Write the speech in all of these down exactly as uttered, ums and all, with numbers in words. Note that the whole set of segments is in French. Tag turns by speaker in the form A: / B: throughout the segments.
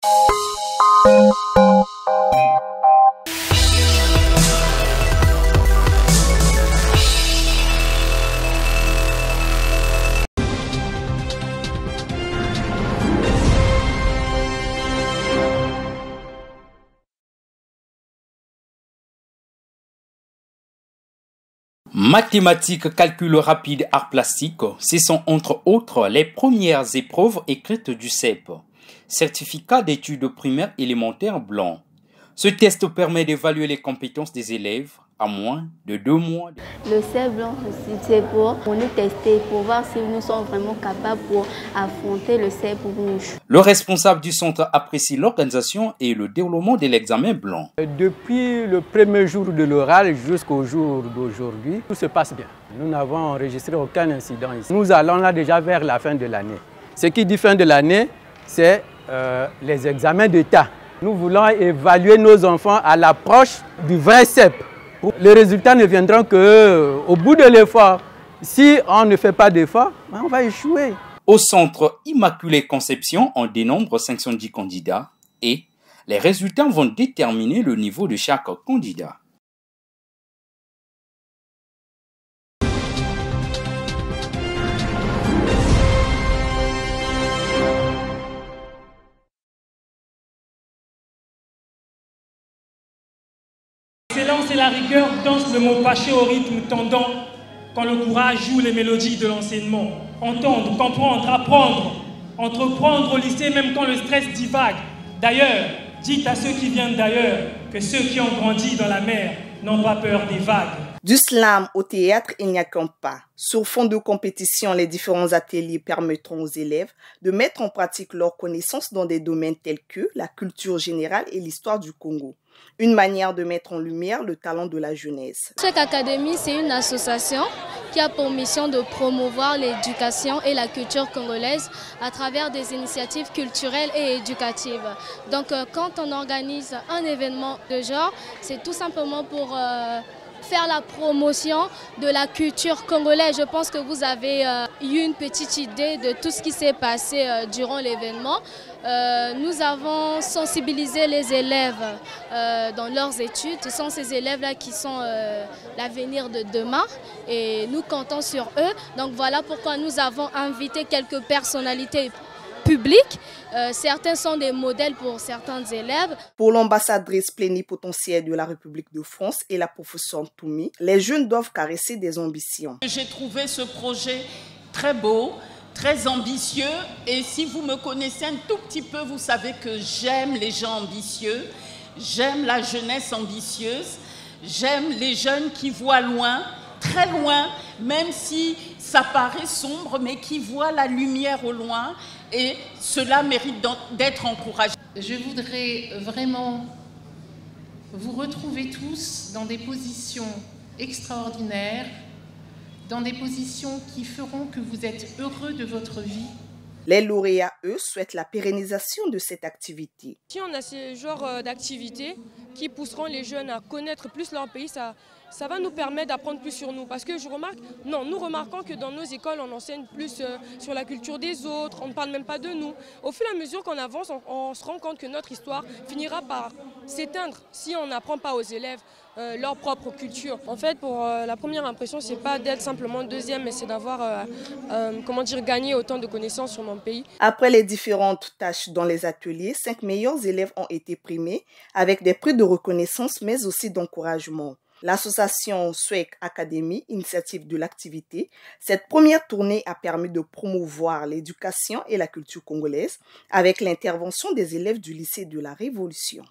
A: Mathématiques, calcul rapide, art plastique, ce sont entre autres les premières épreuves écrites du C E P, certificat d'études primaires élémentaires blanc. Ce test permet d'évaluer les compétences des élèves à moins de deux mois.
B: Le C E P blanc, c'est pour, pour nous tester, pour voir si nous sommes vraiment capables pour affronter le C E P rouge.
A: Le responsable du centre apprécie l'organisation et le déroulement de l'examen blanc.
C: Depuis le premier jour de l'oral jusqu'au jour d'aujourd'hui, tout se passe bien. Nous n'avons enregistré aucun incident ici. Nous allons là déjà vers la fin de l'année. Ce qui dit fin de l'année, c'est euh, les examens d'État. Nous voulons évaluer nos enfants à l'approche du vrai C E P. Les résultats ne viendront qu'au bout de l'effort. Si on ne fait pas d'effort, on va échouer.
A: Au centre Immaculée Conception, on dénombre cinq cent dix candidats et les résultats vont déterminer le niveau de chaque candidat.
D: L'excellence et la rigueur dansent le mot paché au rythme tendant quand le courage joue les mélodies de l'enseignement. Entendre, comprendre, apprendre, entreprendre au lycée même quand le stress divague. D'ailleurs, dites à ceux qui viennent d'ailleurs que ceux qui ont grandi dans la mer n'ont pas peur des vagues.
E: Du slam au théâtre, il n'y a qu'un pas. Sur fond de compétition, les différents ateliers permettront aux élèves de mettre en pratique leurs connaissances dans des domaines tels que la culture générale et l'histoire du Congo. Une manière de mettre en lumière le talent de la jeunesse.
F: Swek Academy, c'est une association qui a pour mission de promouvoir l'éducation et la culture congolaise à travers des initiatives culturelles et éducatives. Donc quand on organise un événement de genre, c'est tout simplement pour euh, faire la promotion de la culture congolaise. Je pense que vous avez euh, eu une petite idée de tout ce qui s'est passé euh, durant l'événement. Euh, nous avons sensibilisé les élèves euh, dans leurs études. Ce sont ces élèves-là qui sont euh, l'avenir de demain et nous comptons sur eux. Donc voilà pourquoi nous avons invité quelques personnalités publiques. Euh, certains sont des modèles pour certains élèves.
E: Pour l'ambassadrice plénipotentiaire de la République de France et la professeure Toumi, les jeunes doivent caresser des ambitions.
G: J'ai trouvé ce projet très beau, très ambitieux, et si vous me connaissez un tout petit peu, vous savez que j'aime les gens ambitieux, j'aime la jeunesse ambitieuse, j'aime les jeunes qui voient loin, très loin, même si ça paraît sombre, mais qui voient la lumière au loin, et cela mérite d'être encouragé.
H: Je voudrais vraiment vous retrouver tous dans des positions extraordinaires, dans des positions qui feront que vous êtes heureux de votre vie.
E: Les lauréats, eux, souhaitent la pérennisation de cette activité.
I: Si on a ce genre d'activités qui pousseront les jeunes à connaître plus leur pays, ça, ça va nous permettre d'apprendre plus sur nous. Parce que je remarque, non, nous remarquons que dans nos écoles, on enseigne plus sur la culture des autres, on ne parle même pas de nous. Au fur et à mesure qu'on avance, on, on se rend compte que notre histoire finira par s'éteindre si on n'apprend pas aux élèves Euh, leur propre culture. En fait, pour euh, la première impression, c'est pas d'être simplement deuxième, mais c'est d'avoir, euh, euh, comment dire, gagné autant de connaissances sur mon pays.
E: Après les différentes tâches dans les ateliers, cinq meilleurs élèves ont été primés avec des prix de reconnaissance, mais aussi d'encouragement. L'association Swek Academy, initiative de l'activité, cette première tournée a permis de promouvoir l'éducation et la culture congolaise avec l'intervention des élèves du lycée de la Révolution.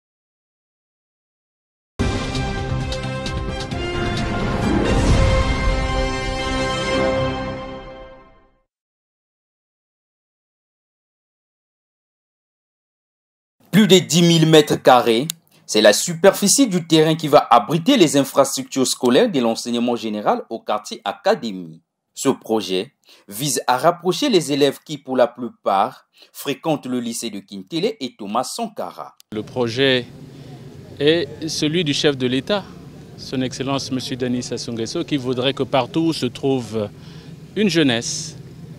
A: Plus de dix mille mètres carrés, c'est la superficie du terrain qui va abriter les infrastructures scolaires de l'enseignement général au quartier Académie. Ce projet vise à rapprocher les élèves qui, pour la plupart, fréquentent le lycée de Kintele et Thomas Sankara.
J: Le projet est celui du chef de l'État, son Excellence M. Denis Sassou Nguesso, qui voudrait que partout où se trouve une jeunesse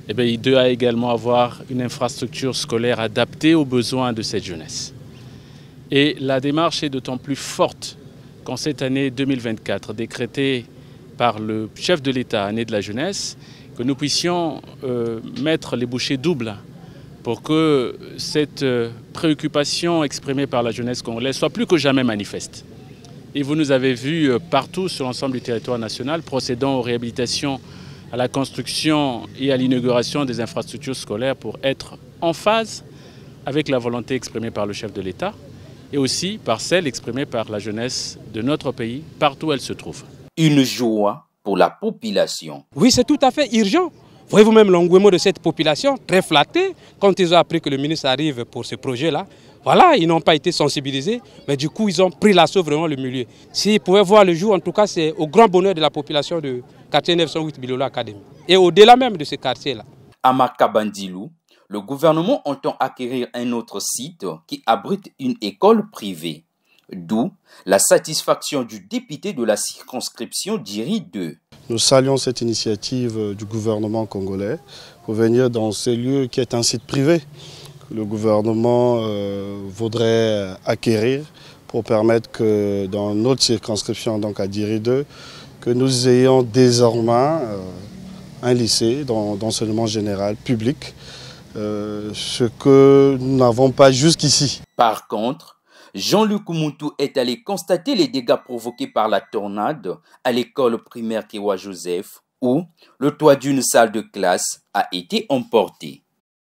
J: eh bien, il doit également avoir une infrastructure scolaire adaptée aux besoins de cette jeunesse. Et la démarche est d'autant plus forte qu'en cette année deux mille vingt-quatre, décrétée par le chef de l'État, année de la jeunesse, que nous puissions euh, mettre les bouchées doubles pour que cette euh, préoccupation exprimée par la jeunesse congolaise soit plus que jamais manifeste. Et vous nous avez vus euh, partout sur l'ensemble du territoire national procédant aux réhabilitations, à la construction et à l'inauguration des infrastructures scolaires pour être en phase avec la volonté exprimée par le chef de l'État et aussi par celle exprimée par la jeunesse de notre pays, partout où elle se trouve.
A: Une joie pour la population.
K: Oui, c'est tout à fait urgent. Voyez-vous même l'engouement de cette population, très flattée, quand ils ont appris que le ministre arrive pour ce projet-là. Voilà, ils n'ont pas été sensibilisés, mais du coup, ils ont pris l'assaut vraiment le milieu. S'ils pouvaient voir le jour, en tout cas, c'est au grand bonheur de la population de quartier neuf cent huit Bilolo Academy. Et au-delà même de ce quartier-là.
A: À Makabandilou, le gouvernement entend acquérir un autre site qui abrite une école privée. D'où la satisfaction du député de la circonscription d'Iri deux.
L: Nous saluons cette initiative du gouvernement congolais pour venir dans ces lieux qui est un site privé que le gouvernement euh, voudrait acquérir pour permettre que dans notre circonscription, donc à Diri deux, que nous ayons désormais euh, un lycée d'enseignement général public, euh, ce que nous n'avons pas jusqu'ici.
A: Par contre, Jean-Luc Moutou est allé constater les dégâts provoqués par la tornade à l'école primaire Kewa Joseph, où le toit d'une salle de classe a été emporté.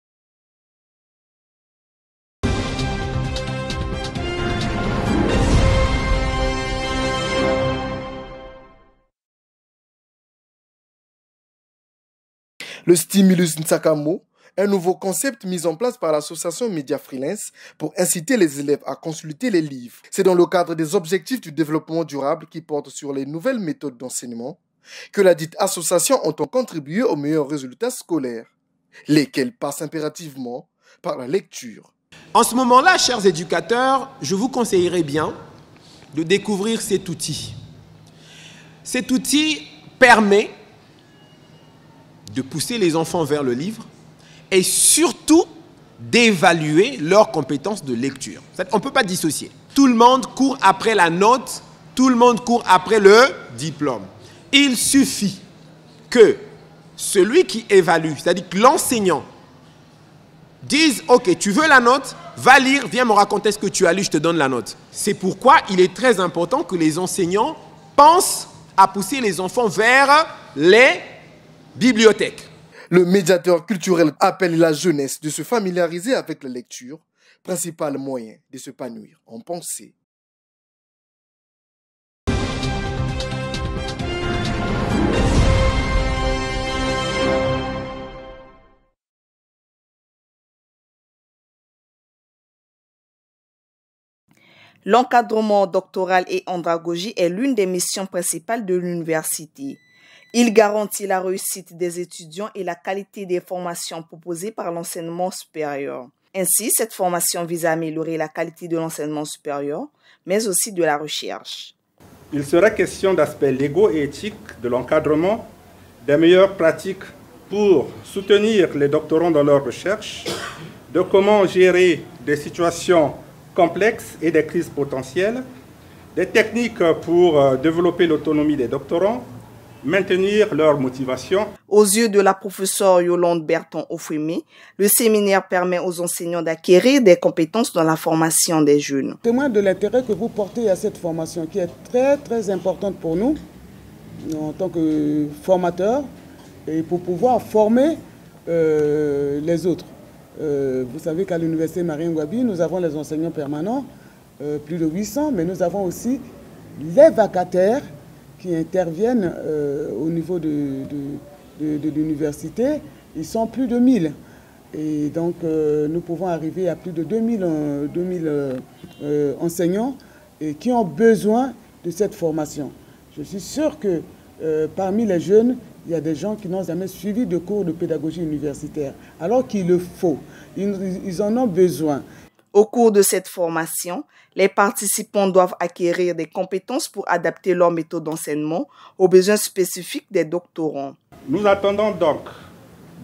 M: Le stimulus Nsakamo, un nouveau concept mis en place par l'association Media Freelance pour inciter les élèves à consulter les livres. C'est dans le cadre des objectifs du développement durable qui portent sur les nouvelles méthodes d'enseignement que la dite association entend contribuer aux meilleurs résultats scolaires, lesquels passent impérativement par la lecture.
N: En ce moment-là, chers éducateurs, je vous conseillerais bien de découvrir cet outil. Cet outil permet de pousser les enfants vers le livre et surtout d'évaluer leurs compétences de lecture. On ne peut pas dissocier. Tout le monde court après la note, tout le monde court après le diplôme. Il suffit que celui qui évalue, c'est-à-dire que l'enseignant, dise « Ok, tu veux la note, va lire, viens me raconter ce que tu as lu, je te donne la note. » C'est pourquoi il est très important que les enseignants pensent à pousser les enfants vers les bibliothèques.
M: Le médiateur culturel appelle la jeunesse de se familiariser avec la lecture, principal moyen de s'épanouir en pensée. L'encadrement doctoral et andragogie est l'une des missions principales de l'université. Il garantit la réussite des étudiants et la qualité des formations proposées par l'enseignement supérieur. Ainsi, cette formation vise à améliorer la qualité de l'enseignement supérieur, mais aussi de la recherche.
O: Il sera question d'aspects légaux et éthiques de l'encadrement, des meilleures pratiques pour soutenir les doctorants dans leur recherche, de comment gérer des situations complexes et des crises potentielles, des techniques pour développer l'autonomie des doctorants, maintenir leur motivation.
E: Aux yeux de la professeure Yolande Berton-Ofouémé, le séminaire permet aux enseignants d'acquérir des compétences dans la formation des jeunes.
P: Témoin de l'intérêt que vous portez à cette formation qui est très très importante pour nous en tant que formateurs et pour pouvoir former euh, les autres. Euh, vous savez qu'à l'université Marien Ngouabi, nous avons les enseignants permanents, euh, plus de huit cents, mais nous avons aussi les vacataires qui interviennent euh, au niveau de, de, de, de l'université. Ils sont plus de mille. Et donc, euh, nous pouvons arriver à plus de deux mille, euh, deux mille euh, enseignants et qui ont besoin de cette formation. Je suis sûr que euh, parmi les jeunes, il y a des gens qui n'ont jamais suivi de cours de pédagogie universitaire, alors qu'il le faut. Ils, ils en ont besoin.
E: Au cours de cette formation, les participants doivent acquérir des compétences pour adapter leur méthode d'enseignement aux besoins spécifiques des doctorants.
O: Nous attendons donc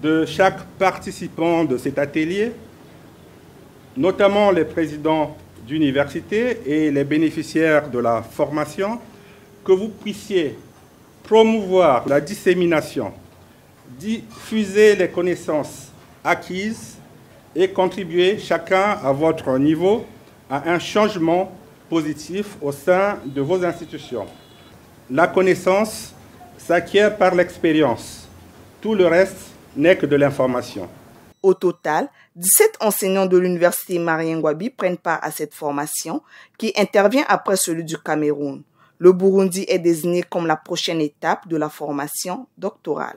O: de chaque participant de cet atelier, notamment les présidents d'université et les bénéficiaires de la formation, que vous puissiez promouvoir la dissémination, diffuser les connaissances acquises et contribuer chacun à votre niveau à un changement positif au sein de vos institutions. La connaissance s'acquiert par l'expérience. Tout le reste n'est que de l'information.
E: Au total, dix-sept enseignants de l'université Marien Ngouabi prennent part à cette formation qui intervient après celui du Cameroun. Le Burundi est désigné comme la prochaine étape de la formation doctorale.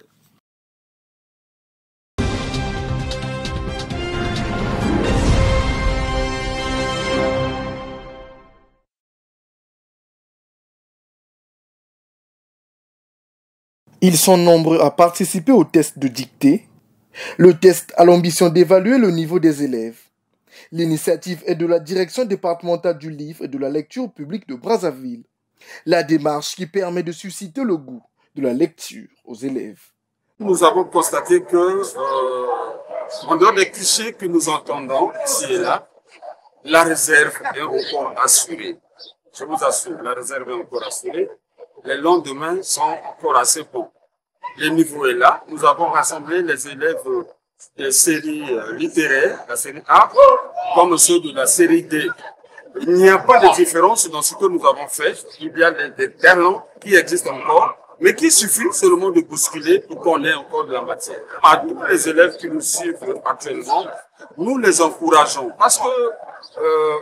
M: Ils sont nombreux à participer au test de dictée. Le test a l'ambition d'évaluer le niveau des élèves. L'initiative est de la direction départementale du livre et de la lecture publique de Brazzaville. La démarche qui permet de susciter le goût de la lecture aux élèves.
Q: Nous avons constaté que, euh, en dehors des clichés que nous entendons ici et là, la réserve est encore assurée. Je vous assure, la réserve est encore assurée. Les lendemains sont encore assez bons. Le niveau est là. Nous avons rassemblé les élèves des séries littéraires, la série A, comme ceux de la série D. Il n'y a pas de différence dans ce que nous avons fait. Il y a des, des talents qui existent encore, mais qui suffit seulement de bousculer pour qu'on ait encore de la matière. À tous les élèves qui nous suivent actuellement, nous les encourageons parce que euh,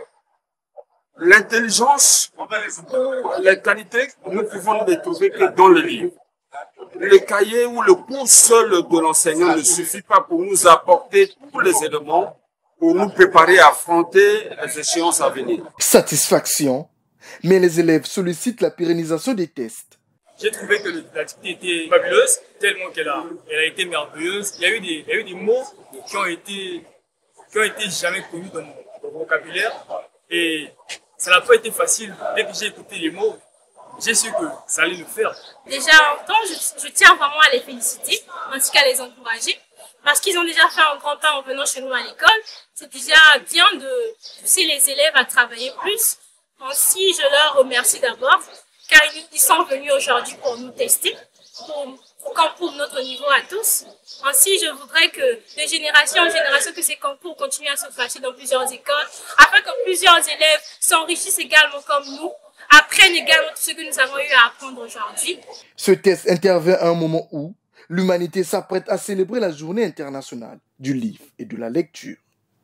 Q: l'intelligence, les qualités, nous pouvons les trouver que dans le livre. Le cahier ou le cours seul de l'enseignant ne suffit pas pour nous apporter tous les éléments pour nous préparer à affronter les échéances à venir.
M: Satisfaction, mais les élèves sollicitent la pérennisation des tests.
R: J'ai trouvé que la dictée était fabuleuse, tellement qu'elle a, elle a été merveilleuse. Il y a eu des, il y a eu des mots qui ont été, qui ont été jamais connus dans mon, dans mon vocabulaire. Et ça n'a pas été facile. Dès que j'ai écouté les mots, j'ai su que ça allait le faire.
S: Déjà, en temps, je, je tiens vraiment à les féliciter, ainsi qu'à les encourager, parce qu'ils ont déjà fait un grand pas en venant chez nous à l'école. C'est déjà bien de pousser les élèves à travailler plus. Ainsi, je leur remercie d'abord, car ils sont venus aujourd'hui pour nous tester, pour, pour qu'on prouve notre niveau à tous. Ainsi, je voudrais que de génération en génération, que ces concours continuent à se passer dans plusieurs écoles, afin que plusieurs élèves s'enrichissent également comme nous, apprennent également tout ce que nous avons eu à apprendre aujourd'hui.
M: Ce test intervient à un moment où l'humanité s'apprête à célébrer la journée internationale du livre et de la lecture.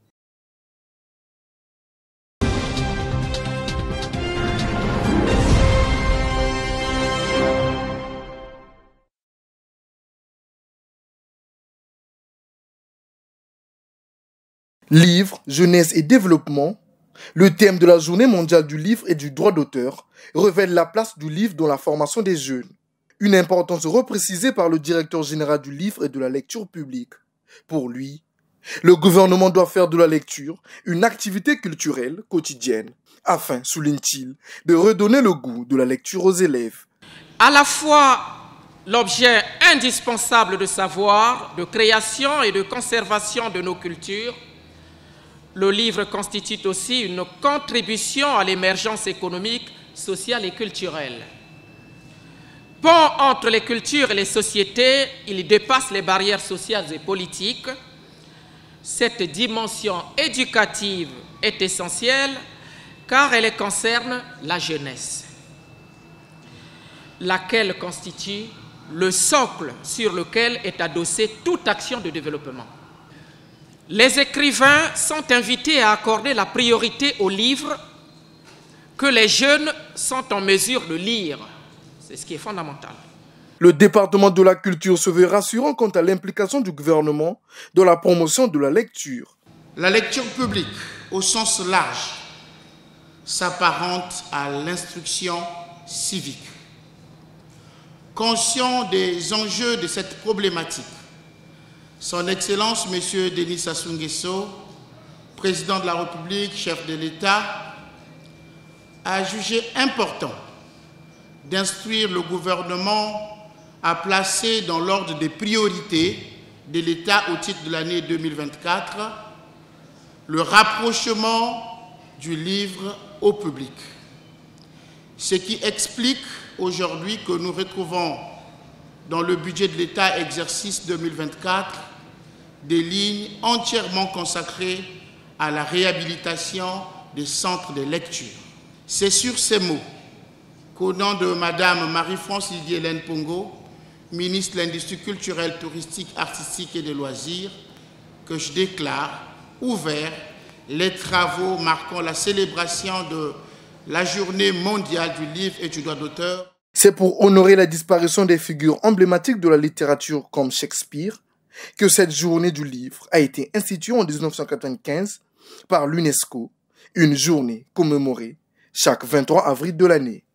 M: Livre, jeunesse et développement, le thème de la journée mondiale du livre et du droit d'auteur révèle la place du livre dans la formation des jeunes. Une importance reprécisée par le directeur général du livre et de la lecture publique. Pour lui, le gouvernement doit faire de la lecture une activité culturelle quotidienne, afin, souligne-t-il, de redonner le goût de la lecture aux élèves.
T: À la fois l'objet indispensable de savoir, de création et de conservation de nos cultures, le livre constitue aussi une contribution à l'émergence économique, sociale et culturelle. Pont entre les cultures et les sociétés, il dépasse les barrières sociales et politiques. Cette dimension éducative est essentielle car elle concerne la jeunesse, laquelle constitue le socle sur lequel est adossée toute action de développement. Les écrivains sont invités à accorder la priorité aux livres que les jeunes sont en mesure de lire. C'est ce qui est fondamental.
M: Le département de la culture se veut rassurant quant à l'implication du gouvernement dans la promotion de la lecture.
U: La lecture publique, au sens large, s'apparente à l'instruction civique. Conscient des enjeux de cette problématique, Son Excellence, M. Denis Sassou Nguesso, président de la République, chef de l'État, a jugé important d'instruire le gouvernement à placer dans l'ordre des priorités de l'État au titre de l'année deux mille vingt-quatre, le rapprochement du livre au public. Ce qui explique aujourd'hui que nous retrouvons dans le budget de l'État exercice deux mille vingt-quatre des lignes entièrement consacrées à la réhabilitation des centres de lecture. C'est sur ces mots qu'au nom de Madame Marie-France Lydie-Hélène Pongo, ministre de l'Industrie culturelle, touristique, artistique et des loisirs, que je déclare ouverts les travaux marquant la célébration de la Journée mondiale du livre et du droit d'auteur.
M: C'est pour honorer la disparition des figures emblématiques de la littérature comme Shakespeare que cette journée du livre a été instituée en mille neuf cent quatre-vingt-quinze par l'UNESCO, une journée commémorée chaque vingt-trois avril de l'année.